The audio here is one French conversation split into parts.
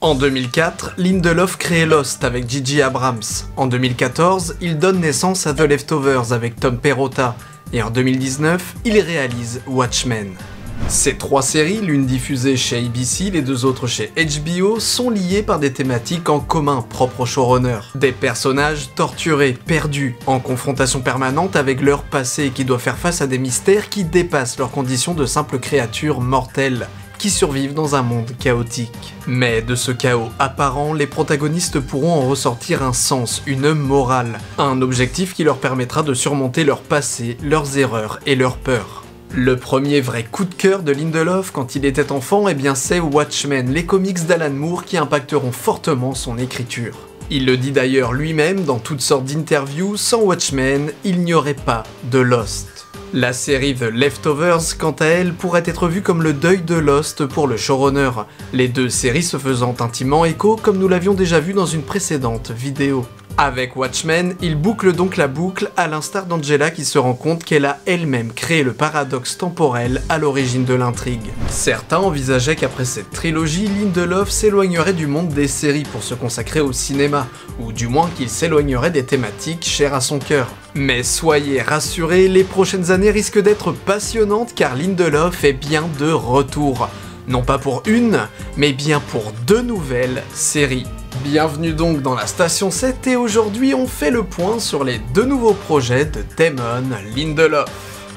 En 2004, Lindelof crée Lost avec J.J. Abrams. En 2014, il donne naissance à The Leftovers avec Tom Perrotta. Et en 2019, il réalise Watchmen. Ces trois séries, l'une diffusée chez ABC, les deux autres chez HBO, sont liées par des thématiques en commun propres au showrunner. Des personnages torturés, perdus, en confrontation permanente avec leur passé, qui doivent faire face à des mystères qui dépassent leurs conditions de simples créatures mortelles, qui survivent dans un monde chaotique. Mais de ce chaos apparent, les protagonistes pourront en ressortir un sens, une morale, un objectif qui leur permettra de surmonter leur passé, leurs erreurs et leurs peurs. Le premier vrai coup de cœur de Lindelof quand il était enfant, eh bien c'est Watchmen, les comics d'Alan Moore qui impacteront fortement son écriture. Il le dit d'ailleurs lui-même dans toutes sortes d'interviews, sans Watchmen, il n'y aurait pas de Lost. La série The Leftovers, quant à elle, pourrait être vue comme le deuil de Lost pour le showrunner, les deux séries se faisant intimement écho comme nous l'avions déjà vu dans une précédente vidéo. Avec Watchmen, il boucle donc la boucle à l'instar d'Angela qui se rend compte qu'elle a elle-même créé le paradoxe temporel à l'origine de l'intrigue. Certains envisageaient qu'après cette trilogie, Lindelof s'éloignerait du monde des séries pour se consacrer au cinéma, ou du moins qu'il s'éloignerait des thématiques chères à son cœur. Mais soyez rassurés, les prochaines années risquent d'être passionnantes car Lindelof est bien de retour. Non pas pour une, mais bien pour deux nouvelles séries. Bienvenue donc dans la Station 7 et aujourd'hui on fait le point sur les deux nouveaux projets de Damon Lindelof.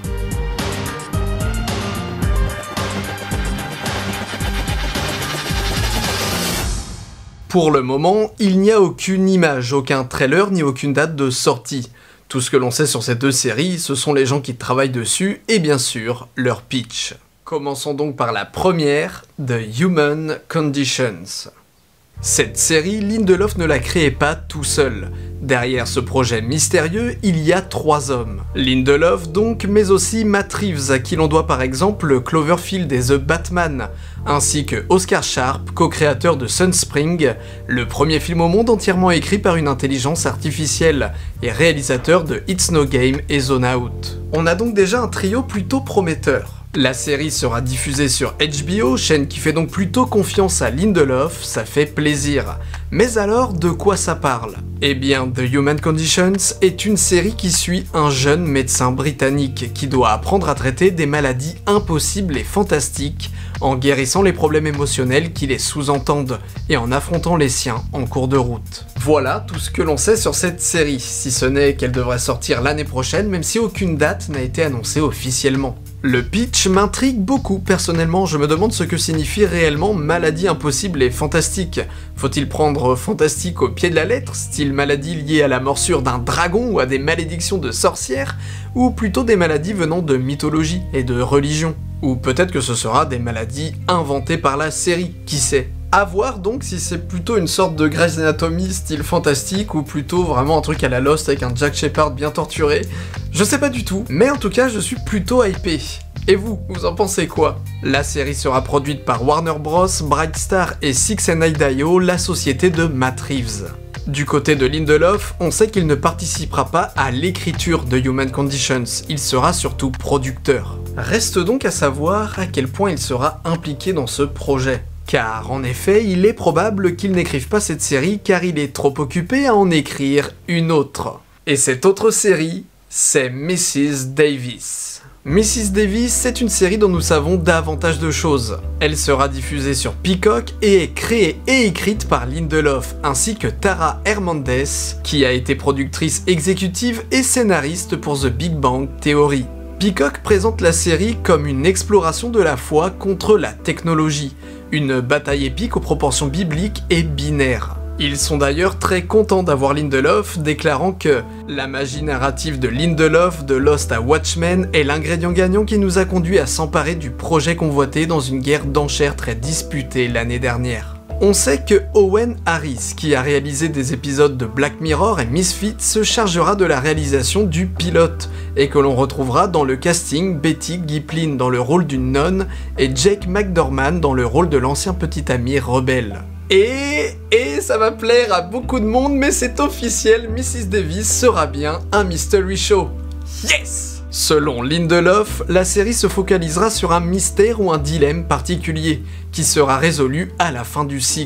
Pour le moment, il n'y a aucune image, aucun trailer ni aucune date de sortie. Tout ce que l'on sait sur ces deux séries, ce sont les gens qui travaillent dessus et bien sûr leur pitch. Commençons donc par la première, The Human Conditions. Cette série, Lindelof ne la créait pas tout seul. Derrière ce projet mystérieux, il y a trois hommes. Lindelof donc, mais aussi Matt Reeves, à qui l'on doit par exemple Cloverfield et The Batman, ainsi que Oscar Sharp, co-créateur de Sunspring, le premier film au monde entièrement écrit par une intelligence artificielle, et réalisateur de It's No Game et Zone Out. On a donc déjà un trio plutôt prometteur. La série sera diffusée sur HBO, chaîne qui fait donc plutôt confiance à Lindelof, ça fait plaisir. Mais alors, de quoi ça parle? Eh bien, The Human Conditions est une série qui suit un jeune médecin britannique qui doit apprendre à traiter des maladies impossibles et fantastiques en guérissant les problèmes émotionnels qui les sous-entendent et en affrontant les siens en cours de route. Voilà tout ce que l'on sait sur cette série, si ce n'est qu'elle devrait sortir l'année prochaine, même si aucune date n'a été annoncée officiellement. Le pitch m'intrigue beaucoup, personnellement, je me demande ce que signifie réellement maladie impossible et fantastique. Faut-il prendre fantastique au pied de la lettre, style maladie liée à la morsure d'un dragon ou à des malédictions de sorcières, ou plutôt des maladies venant de mythologie et de religion? Ou peut-être que ce sera des maladies inventées par la série, qui sait? À voir donc si c'est plutôt une sorte de Grey's Anatomy style fantastique ou plutôt vraiment un truc à la Lost avec un Jack Shephard bien torturé. Je sais pas du tout, mais en tout cas je suis plutôt hypé. Et vous en pensez quoi? La série sera produite par Warner Bros, Bright Star et 6&9 la société de Matt Reeves. Du côté de Lindelof, on sait qu'il ne participera pas à l'écriture de Human Conditions, il sera surtout producteur. Reste donc à savoir à quel point il sera impliqué dans ce projet. Car en effet, il est probable qu'il n'écrive pas cette série car il est trop occupé à en écrire une autre. Et cette autre série, c'est Mrs. Davis. Mrs. Davis, c'est une série dont nous savons davantage de choses. Elle sera diffusée sur Peacock et est créée et écrite par Lindelof, ainsi que Tara Hernandez, qui a été productrice exécutive et scénariste pour The Big Bang Theory. Peacock présente la série comme une exploration de la foi contre la technologie, une bataille épique aux proportions bibliques et binaires. Ils sont d'ailleurs très contents d'avoir Lindelof, déclarant que « La magie narrative de Lindelof, de Lost à Watchmen, est l'ingrédient gagnant qui nous a conduit à s'emparer du projet convoité dans une guerre d'enchères très disputée l'année dernière. » On sait que Owen Harris, qui a réalisé des épisodes de Black Mirror et Misfits, se chargera de la réalisation du pilote, et que l'on retrouvera dans le casting Betty Giplin dans le rôle d'une nonne et Jake McDorman dans le rôle de l'ancien petit ami rebelle. Et ça va plaire à beaucoup de monde, mais c'est officiel, Mrs. Davis sera bien un mystery show. Yes! Selon Lindelof, la série se focalisera sur un mystère ou un dilemme particulier, qui sera résolu à la fin du cycle.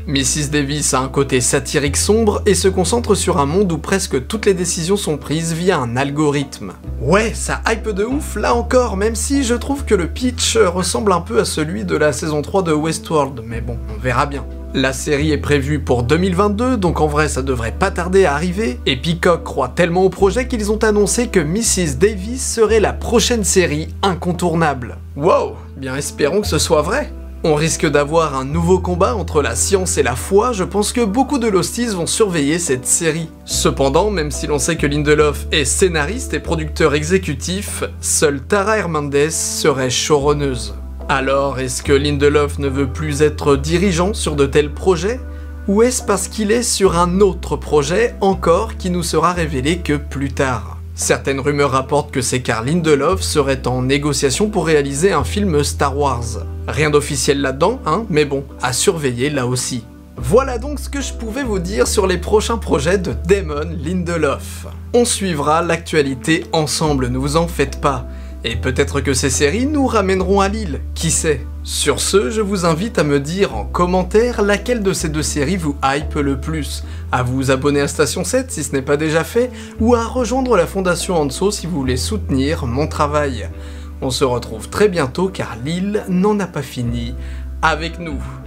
Mrs. Davis a un côté satirique sombre et se concentre sur un monde où presque toutes les décisions sont prises via un algorithme. Ouais, ça hype de ouf là encore, même si je trouve que le pitch ressemble un peu à celui de la saison 3 de Westworld, mais bon, on verra bien. La série est prévue pour 2022, donc en vrai ça devrait pas tarder à arriver, et Peacock croit tellement au projet qu'ils ont annoncé que Mrs. Davis serait la prochaine série incontournable. Wow, bien espérons que ce soit vrai. On risque d'avoir un nouveau combat entre la science et la foi, je pense que beaucoup de Losties vont surveiller cette série. Cependant, même si l'on sait que Lindelof est scénariste et producteur exécutif, seule Tara Hernandez serait showrunneuse. Alors, est-ce que Lindelof ne veut plus être dirigeant sur de tels projets? Ou est-ce parce qu'il est sur un autre projet encore qui nous sera révélé que plus tard? Certaines rumeurs rapportent que c'est car Lindelof serait en négociation pour réaliser un film Star Wars. Rien d'officiel là-dedans, hein, mais bon, à surveiller là aussi. Voilà donc ce que je pouvais vous dire sur les prochains projets de Damon Lindelof. On suivra l'actualité ensemble, ne vous en faites pas. Et peut-être que ces séries nous ramèneront à Lille, qui sait. Sur ce, je vous invite à me dire en commentaire laquelle de ces deux séries vous hype le plus, à vous abonner à Station 7 si ce n'est pas déjà fait, ou à rejoindre la Fondation Hanso si vous voulez soutenir mon travail. On se retrouve très bientôt car Lille n'en a pas fini avec nous.